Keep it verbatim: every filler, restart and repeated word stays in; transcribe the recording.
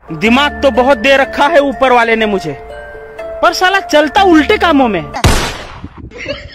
दिमाग तो बहुत दे रखा है ऊपर वाले ने मुझे, पर साला चलता उल्टे कामों में है।